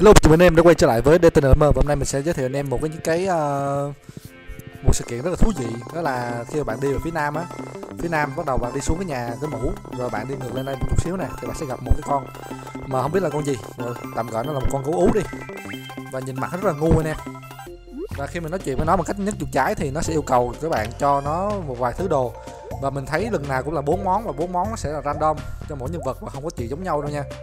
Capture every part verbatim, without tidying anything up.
Hello, chào mừng anh em đã quay trở lại với đê tê en em. Và hôm nay mình sẽ giới thiệu anh em một cái những cái uh, một sự kiện rất là thú vị. Đó là khi mà bạn đi về phía nam á, phía nam bắt đầu bạn đi xuống cái nhà cái mũ, rồi bạn đi ngược lên đây một chút xíu nè, thì bạn sẽ gặp một cái con mà không biết là con gì, rồi tạm gọi nó là một con gấu ú đi. Và nhìn mặt nó rất là ngu anh em. Và khi mình nói chuyện với nó bằng cách nhấn chuột trái thì nó sẽ yêu cầu các bạn cho nó một vài thứ đồ. Và mình thấy lần nào cũng là bốn món, và bốn món nó sẽ là random cho mỗi nhân vật và không có chuyện giống nhau đâu nha.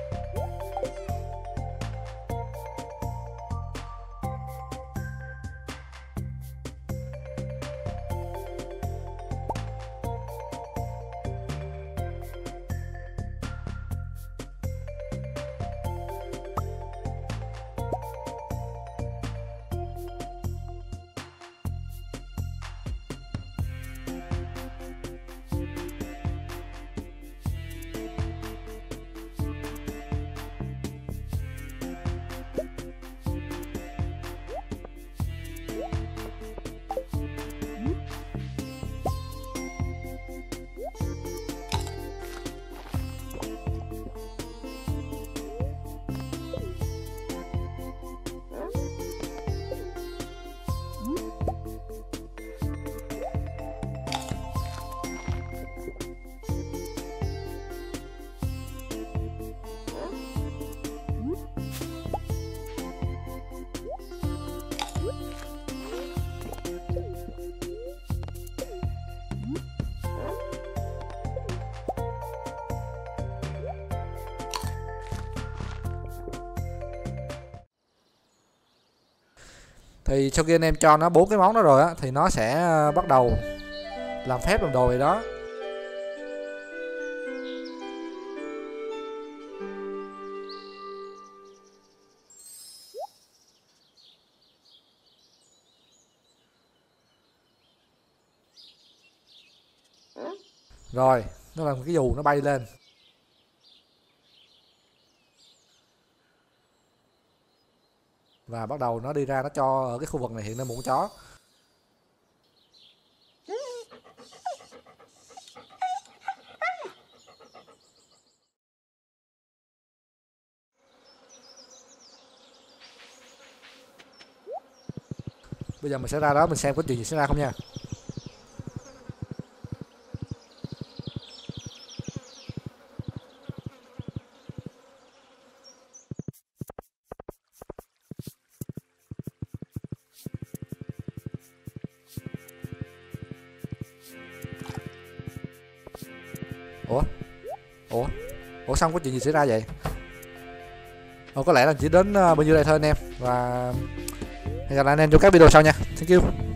Thì sau khi anh em cho nó bốn cái món đó rồi á, thì nó sẽ bắt đầu làm phép làm đồ vậy đó. Rồi nó làm cái dù nó bay lên. Và bắt đầu nó đi ra, nó cho ở cái khu vực này hiện lên một con chó. Bây giờ mình sẽ ra đó mình xem có chuyện gì xảy ra không nha. Ủa? Ủa? Ủa xong có chuyện gì xảy ra vậy? Ồ, có lẽ là chỉ đến bao nhiêu đây thôi anh em. Và hẹn gặp lại anh em trong các video sau nha. Thank you.